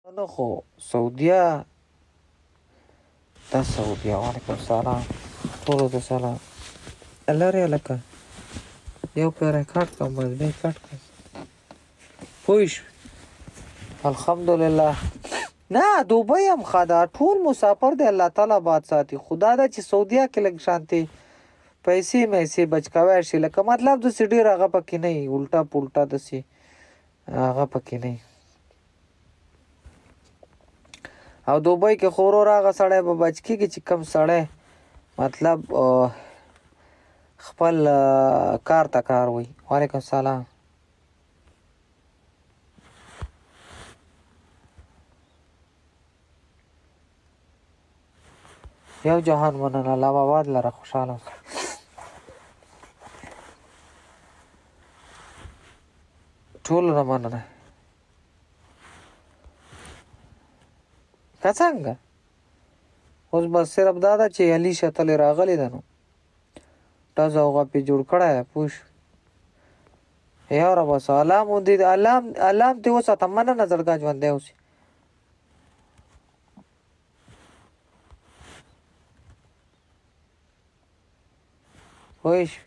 نه خو سعودیه دا سعودیه وعلیکم السلام ټولو ته سلام لرې هلکه یو پیری کټ کړم بس بیا یې کټ کړم پوه شوې الحمدلله نه دوبۍ هم ښه ده ټول مسافر دی الله تعالی باد ساتي خو دا ده چې سعودیه کې لږ شانتې پیسې میسې بچ کوی شي لکه مطلب داسې ډېر هغه پکې نه وي الټا پلټا داسې هغه پکې نه وي او دوبۍ کې خو ورور هغه سړی به بچ کېږي چې کوم سړی مطلب خپل کار ته کار وي وعلیکم السلام یو جهان مننه الله آباد لره خوشحاله اوسه ټولو نه مننه که څنګه اوس بس صرف دا ده چې علي شتلې راغلی ده نو ډز او غپې جوړ کړی دی پوه شو یاره بس الله مو دې الله هم دې وساته مننه زړګا ژوندی اوسي پوه شوې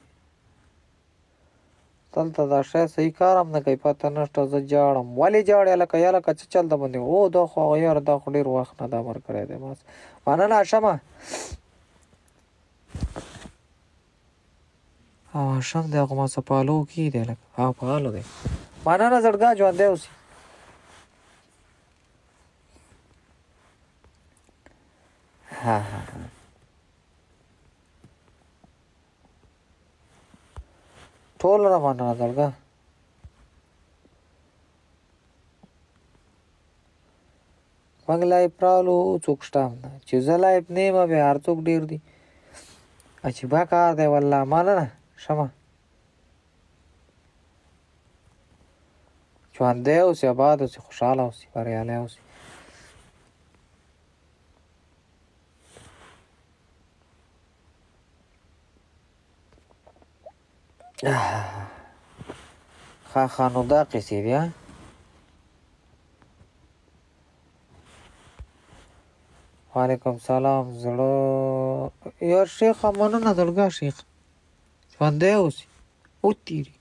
دلته دا شی صحیح کار هم نه کوي پته نشته زه جاړم ولې جاړې هلکه یا لکه څه چلته باندې او دا خو هغه یاره دا خو ډېر وخت نه دا امر کړی دی بس مننه هاشمه او هاشم دی هغه ماسه پالو کې دی لکه ها فعالو دی مننه زړګا ژوندی اوسي ها ها ټول نه مننه زړګا موږ لایف رالو څوک شته هم نه چې زه لایف نه یم بیا هر څوک ډېر دي عجیبه کار دی والله مننه شمه ژوندی اوسې اباد اوسې خوشحاله اوسې بریالی اوسې ښه نو دا قیسې دي وعلیکم سلام زړه یار شیخه مننه زړګا شیخ ژوندی اوسې وتېري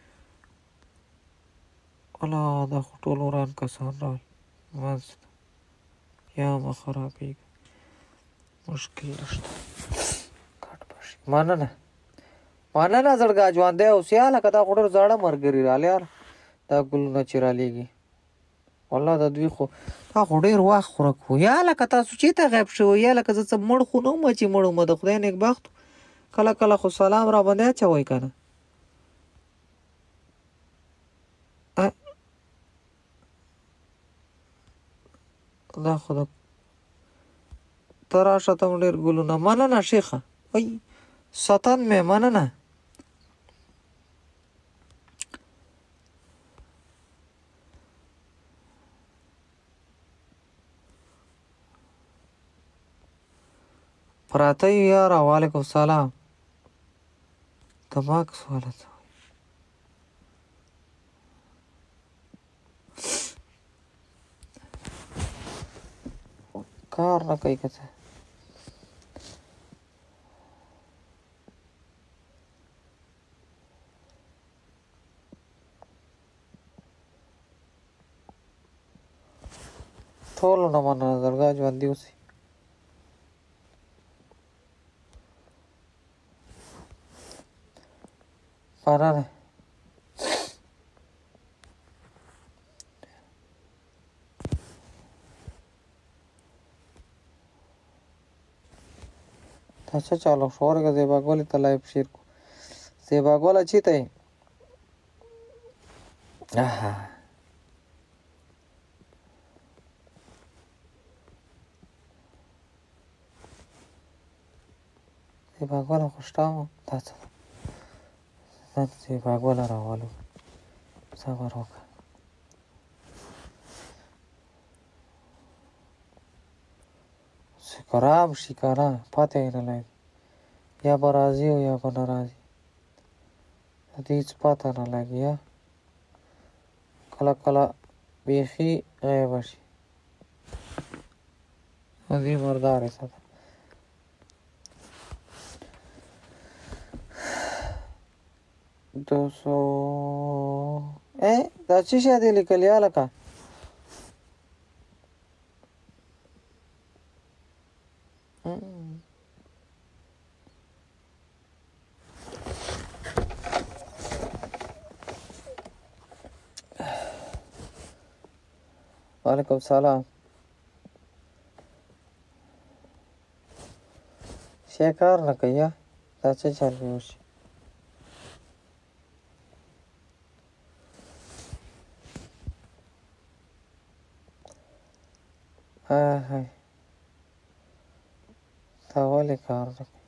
الله دا خو ټول وران کسان راغلل منځ ته یا مه خرابېږه مشکل نشته کټ به شي مننه زړګا ژوندی اوسې هلکه دا خو ډېر زاړه ملګري راغلي یار دا ګلونه چې رالیږي والله د دوی خو دا خو ډېر وخت ورک و یا لکه تاسو چېرته غیب شوی یا لکه زه څه مړ خو نه وم چې مړ وم د خدای نیکبخت کله کله خو سلام را باندې اچوئ که نه دا خو د ته راشه ته هم ډېر ګلونه مننه شیخه وای ستن مې مننه پراته یو یاره وعلیکم السلام د ماکس والا څه وایي کار نه کوي که څه ټولو نه مننه زړګا ژوندي اوسئ مننه تا څه چالو شو ورګه زیباګولې ته لایف شیر کو زیباګوله چېرته یې زیباګوله خو شته وه دا څه ده نن زیباګوله راولو صبر وکړه خراب شي که نه پته یې نه لګي یا به راځي او یا به نه راځي د دې هېڅ پته نه لګي کله کله بیخي غیبه شي هذه مرداري صدق. دو سو دا څه شی دی لیکلی هلکه؟ وعلیکم سلام. شی کار نه کوي دا څه چل وشي؟ دا ولې کار نه کوي؟